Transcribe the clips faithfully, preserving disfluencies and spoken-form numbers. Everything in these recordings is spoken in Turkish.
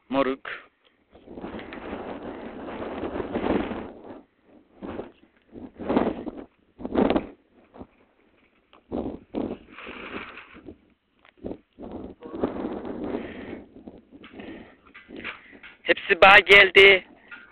Moruk. Hepsi bana geldi.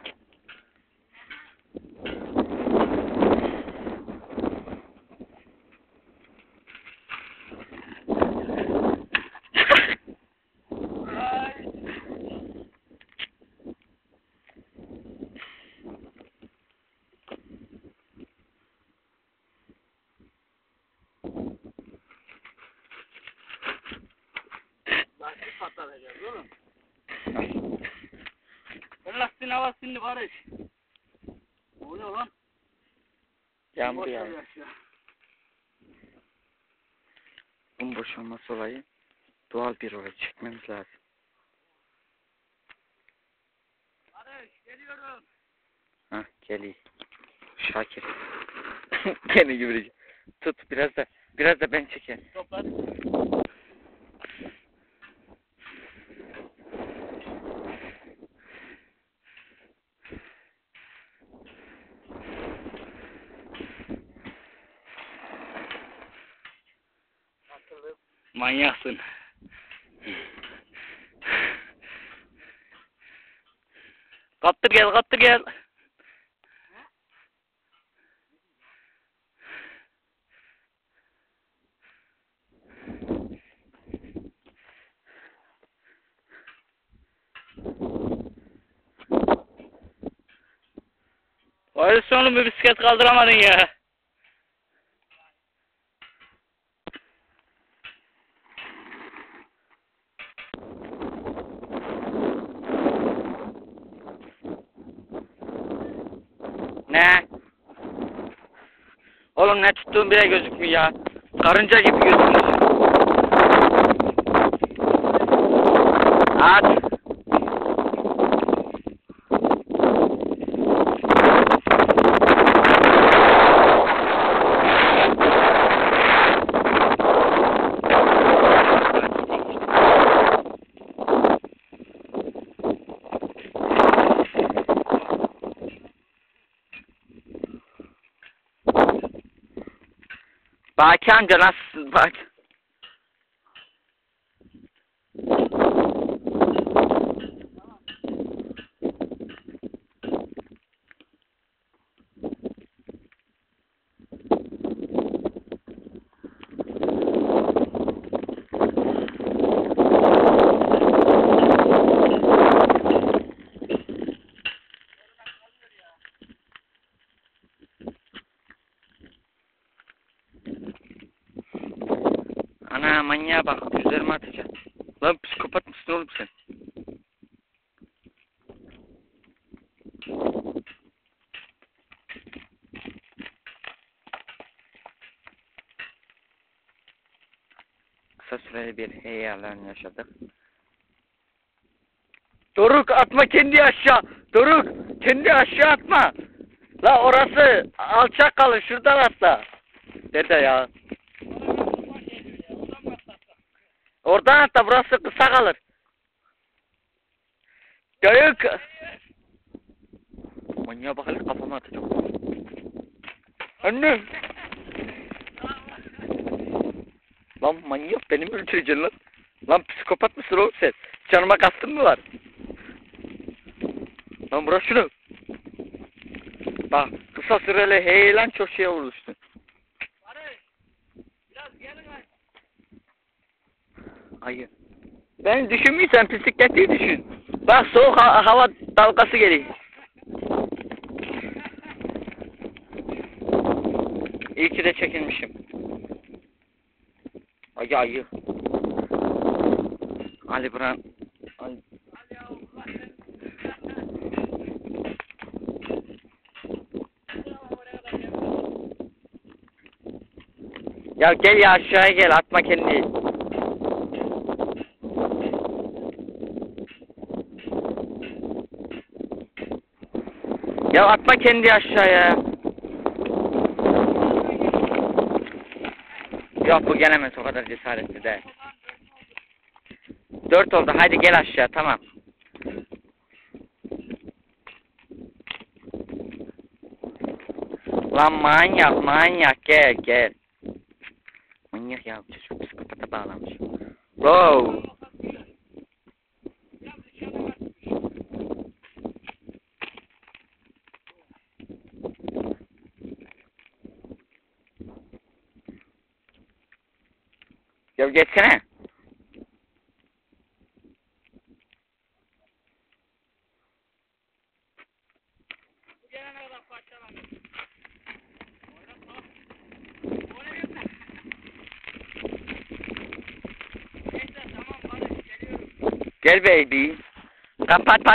Lastik patlatacağız oğlum. Ben lastiğin havasını barış. O ne lan? Yağmur yağıyor. Bunun boşalması olayı doğal bir olay çekmemiz lazım. Barış geliyorum. Hah geliyor. Şakir. Kendi gibi. Tut biraz da biraz da ben çekeyim. Toplar. Manyaksın. Kaptır gel, kaptır gel. Vay sonum bir bisiklet kaldıramadın ya. Ne? Oğlum ne tuttuğun bile gözükmüyor ya. Karınca gibi gözüküyor. At. Baki amca nasılsın bak. Ana manyağa bak, üzerime atacak. Lan psikopat mısın oğlum sen? Kısa süreli bir heyelan yaşadık. Doruk atma kendi aşağı. Doruk kendi aşağı atma. La orası alçak kalır, şuradan atla. Dede ya. Oradan atla, burası kısa kalır. Dayık. Manyağa bak hele, kafama atacağım. Anne. Lan manyak, beni mi öldüreceksin lan? Lan psikopat mısın oğlum sen? Canıma kastın mı var? Lan bırak şunu. Bak kısa süreli heyelan çok şeye vurmuşsun. Barış. Biraz gelin lan. Hayır. Ben düşünmüyorsan bisikleti düşün. Bak soğuk ha hava dalgası geliyor. İyi ki de çekilmişim. Ayı ayı. Ali Buran. Ali. Ya gel ya aşağıya gel, atma kendini. Ya atma kendi aşağıya. Yok bu gelemez, o kadar cesaretli de. Dört oldu, haydi gel aşağı, tamam. Lan manyak manyak gel gel. Manyak ya çocuk psikopata bağlamış. Wow. Ya geçsene. Bu gelene kadar parçalanıyor. Neyse tamam Barış geliyorum. Gel baby. Kapat